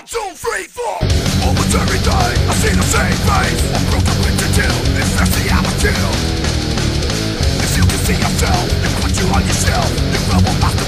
1, 2, 3, 4. Almost every day I see the same face. I'm broken with the deal, it's messy I'm a kill. If you can see yourself, they put you on your shelf. You will